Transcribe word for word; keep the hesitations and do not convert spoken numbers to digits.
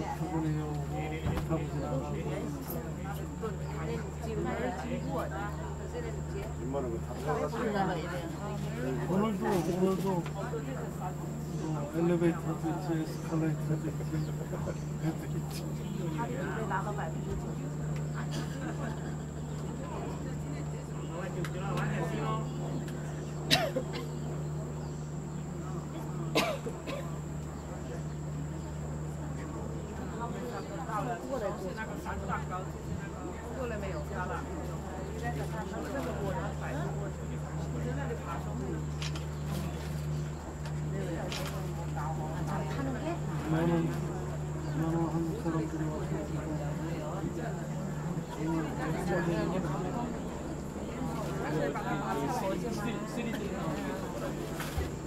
피곤해요. 가보진 않아요. 오늘도 오늘도 어, 엘리베이터도 있지, 에스컬레이터도 있지, 배도 있지. 나는 나는 한국 사람들이 와서 정말